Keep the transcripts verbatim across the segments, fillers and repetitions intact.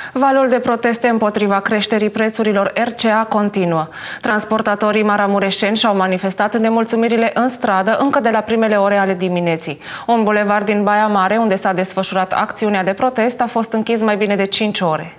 Valul de proteste împotriva creșterii prețurilor R C A continuă. Transportatorii maramureșeni și-au manifestat nemulțumirile în stradă încă de la primele ore ale dimineții. Un bulevard din Baia Mare, unde s-a desfășurat acțiunea de protest, a fost închis mai bine de cinci ore.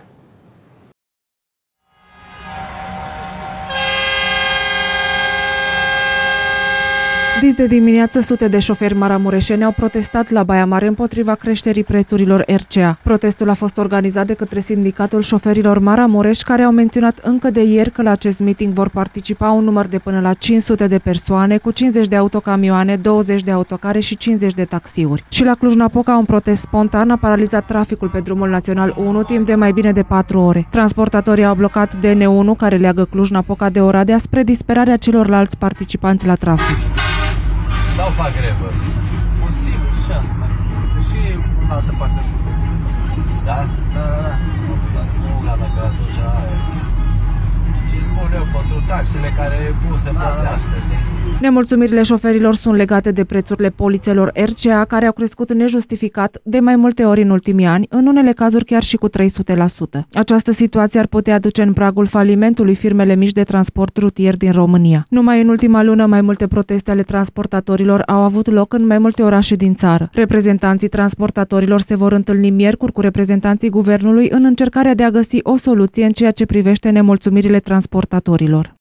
Dis de dimineață, sute de șoferi maramureșeni au protestat la Baia Mare împotriva creșterii prețurilor R C A. Protestul a fost organizat de către Sindicatul Șoferilor Maramureș, care au menționat încă de ieri că la acest meeting vor participa un număr de până la cinci sute de persoane, cu cincizeci de autocamioane, douăzeci de autocare și cincizeci de taxiuri. Și la Cluj-Napoca, un protest spontan a paralizat traficul pe drumul național unu timp de mai bine de patru ore. Transportatorii au blocat D N unu, care leagă Cluj-Napoca de Oradea, spre disperarea celorlalți participanți la trafic. Sau fac grevă? Posibil și asta. Și în altă parte. Da? Da, da, da. La spune, dacă atunci aia. Și spun eu pentru taxele care cum se plătească, știi? Nemulțumirile șoferilor sunt legate de prețurile polițelor R C A, care au crescut nejustificat de mai multe ori în ultimii ani, în unele cazuri chiar și cu trei sute la sută. Această situație ar putea duce în pragul falimentului firmele mici de transport rutier din România. Numai în ultima lună, mai multe proteste ale transportatorilor au avut loc în mai multe orașe din țară. Reprezentanții transportatorilor se vor întâlni miercuri cu reprezentanții guvernului în încercarea de a găsi o soluție în ceea ce privește nemulțumirile transportatorilor.